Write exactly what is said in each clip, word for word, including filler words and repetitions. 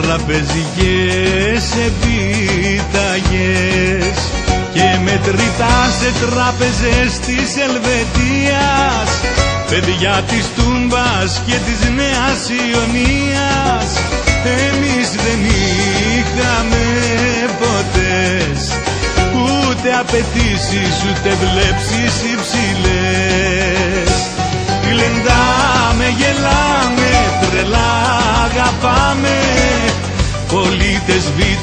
τραπεζικές επιταγές και μετρητά σε τράπεζες της Ελβετίας, παιδιά της Τούμπας και της Νέας Ιωνίας. Εμείς δεν είχαμε ποτέ ούτε απαιτήσεις ούτε βλέψεις υψηλές. Γλεντάμε, γελάμε, τρελά αγαπάμε, πολίτες β'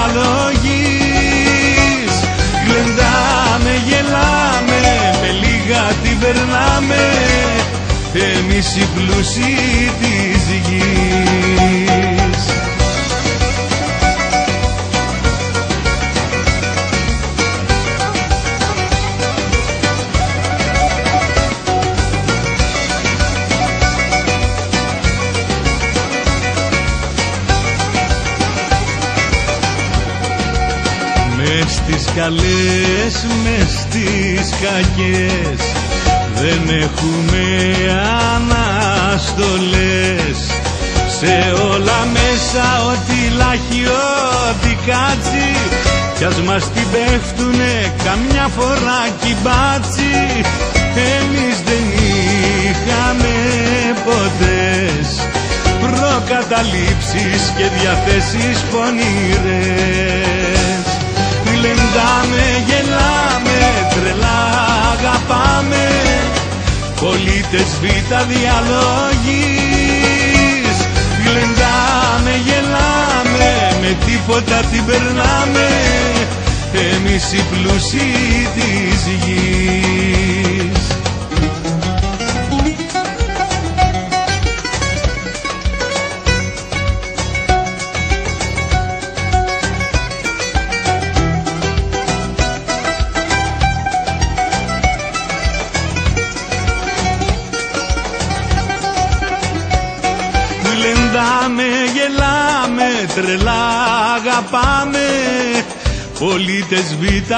διαλογής. Γλεντάμε, γελάμε, με λίγα την περνάμε, εμείς οι πλούσιοι της γης. Μες στις καλές, μες στις κακές, δεν έχουμε αναστολές. Σε όλα μέσα ό,τι λάχει, ό,τι κάτσι, κι ας μας την πέφτουνε καμιά φορά κυμπάτσι. Εμείς δεν είχαμε ποτέ προκαταλήψεις και διαθέσεις πονηρές. Γλεντάμε, γελάμε, τρελά αγαπάμε, πολίτες β' διαλογής. Γλεντάμε, γελάμε, με τίποτα την περνάμε, εμείς οι πλούσιοι της γης. Γλεντάμε, γελάμε, τρελά αγαπάμε, πολίτες β'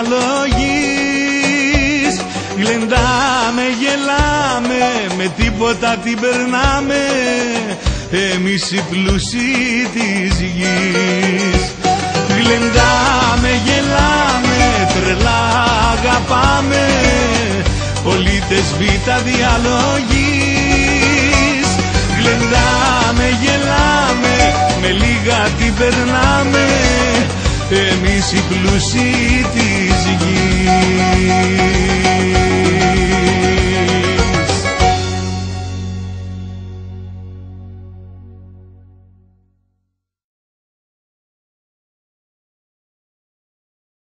διαλογής. Γλεντάμε, γελάμε, με τίποτα την περνάμε, εμείς οι πλούσιοι της γης. Γλεντάμε, γελάμε, τρελά αγαπάμε, πολίτες β' διαλογής. Γλεντάμε, γελάμε, με λίγα την περνάμε, εμείς οι πλούσιοι της γης.